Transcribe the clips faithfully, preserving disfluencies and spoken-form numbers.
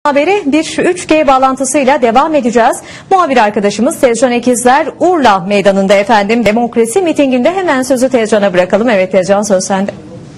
Haberi bir üç G bağlantısıyla devam edeceğiz. Muhabir arkadaşımız Tezcan Ekizler Urla Meydanı'nda efendim demokrasi mitinginde, hemen sözü Tezcan'a bırakalım. Evet Tezcan, söz sende.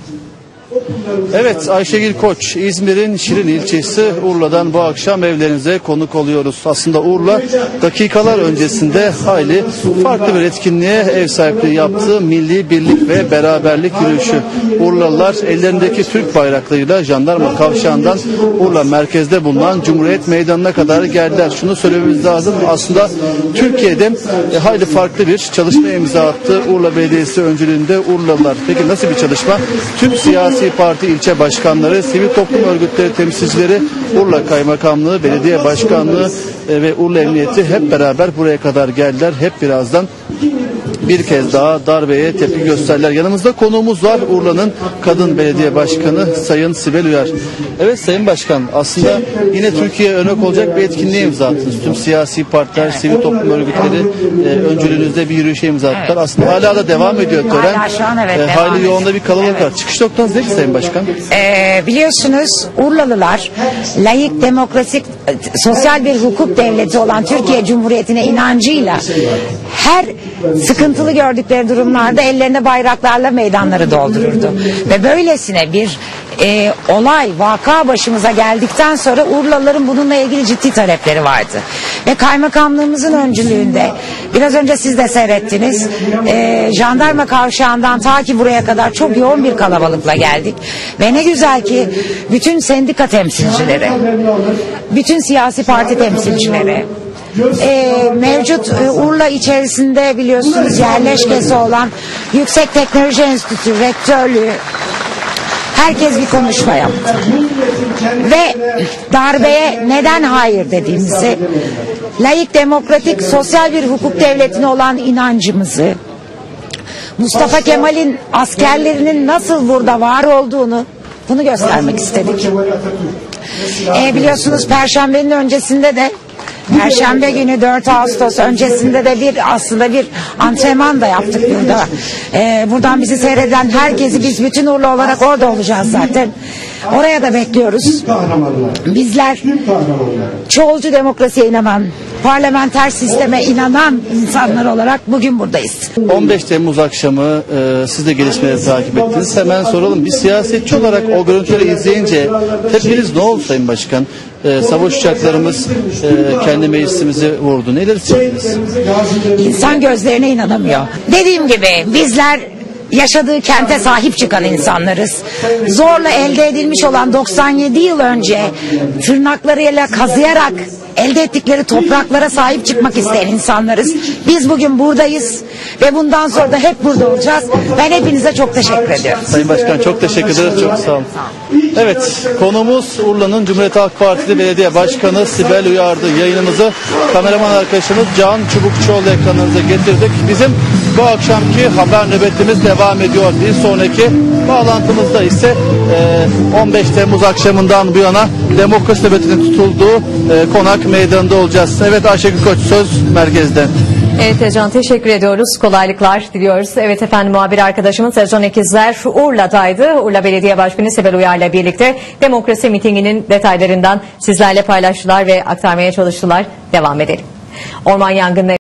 Evet, Ayşegül Koç, İzmir'in Şirin ilçesi Urla'dan bu akşam evlerinize konuk oluyoruz. Aslında Urla dakikalar öncesinde hayli farklı bir etkinliğe ev sahipliği yaptı. Milli birlik ve beraberlik yürüyüşü. Urlalılar ellerindeki Türk bayraklarıyla jandarma kavşağından Urla merkezde bulunan Cumhuriyet Meydanı'na kadar geldiler. Şunu söylememiz lazım, aslında Türkiye'de e, hayli farklı bir çalışma imza attı Urla Belediyesi öncülüğünde Urlalılar. Peki nasıl bir çalışma? Tüm siyasi parti ilçe başkanları, sivil toplum örgütleri temsilcileri, Urla Kaymakamlığı, Belediye Başkanlığı e, ve Urla Emniyeti hep beraber buraya kadar geldiler. Hep birazdan bir kez daha darbeye tepki gösterdiler. Yanımızda konuğumuz var, Urla'nın kadın belediye başkanı Sayın Sibel Uyar. Evet Sayın Başkan, aslında yine Türkiye'ye örnek olacak bir etkinliğe imza attınız. Tüm siyasi partiler, evet, sivil toplum örgütleri e, öncülüğünüzde bir yürüyüşe imza attılar. Evet. Aslında hala da devam ediyor tören. Hala şu an evet, e, Hali yoğunda bir kalabalık evet. var. Çıkış noktanız ne ki Sayın Başkan? Ee, biliyorsunuz Urlalılar layık, demokratik, sosyal bir hukuk devleti olan Türkiye Cumhuriyeti'ne inancıyla her sıkıntılı gördükleri durumlarda ellerinde bayraklarla meydanları doldururdu. Ve böylesine bir e, olay, vaka başımıza geldikten sonra Urlalıların bununla ilgili ciddi talepleri vardı. Ve kaymakamlığımızın öncülüğünde, biraz önce siz de seyrettiniz, e, jandarma kavşağından ta ki buraya kadar çok yoğun bir kalabalıkla geldik. Ve ne güzel ki bütün sendika temsilcileri, bütün siyasi parti temsilcileri, Ee, mevcut e, Urla içerisinde biliyorsunuz yerleşkesi olan Yüksek Teknoloji Enstitüsü Rektörlüğü, herkes bir konuşma yaptı. Ve darbeye neden hayır dediğimizi, layık, demokratik, sosyal bir hukuk devletine olan inancımızı, Mustafa Kemal'in askerlerinin nasıl burada var olduğunu, bunu göstermek istedik. Ee, biliyorsunuz Perşembenin öncesinde de, Perşembe günü dört Ağustos öncesinde de bir aslında bir antrenman da yaptık burada. Ee, buradan bizi seyreden herkesi, biz bütün Urla olarak orada olacağız zaten. Oraya da bekliyoruz. Bizler çoğulcu demokrasiye inanan, parlamenter sisteme inanan insanlar olarak bugün buradayız. on beş Temmuz akşamı e, siz de gelişmeleri takip ettiniz. Hemen soralım. Bir siyasetçi olarak o görüntüleri izleyince tepkiniz ne oldu Sayın Başkan? E, savaş uçaklarımız e, kendi meclisimizi vurdu. Neler hissettiniz? İnsan gözlerine inanamıyor. Dediğim gibi bizler yaşadığı kente sahip çıkan insanlarız. Zorla elde edilmiş olan doksan yedi yıl önce tırnaklarıyla kazıyarak elde ettikleri topraklara sahip çıkmak isteyen insanlarız. Biz bugün buradayız ve bundan sonra da hep burada olacağız. Ben hepinize çok teşekkür ediyorum. Sayın Başkan çok teşekkür ederiz. Çok sağ olun. Evet, konuğumuz Urla'nın Cumhuriyet Halk Partili Belediye Başkanı Sibel Uyar'dı. Yayınımızı kameraman arkadaşımız Can Çubukçuoğlu ekranınıza getirdik. Bizim bu akşamki haber nöbetimiz devam ediyor. Bir sonraki bağlantımızda ise on beş Temmuz akşamından bu yana demokrasi nöbetinin tutulduğu Konak Meydanı'nda olacağız. Evet Ayşegül Koç, söz merkezde. Evet Tezcan, teşekkür ediyoruz. Kolaylıklar diliyoruz. Evet efendim, muhabir arkadaşımız Tezcan Ekizler Urla'daydı. Urla Belediye Başkanı Sibel Uyar'la birlikte demokrasi mitinginin detaylarından sizlerle paylaştılar ve aktarmaya çalıştılar. Devam edelim. Orman yangınları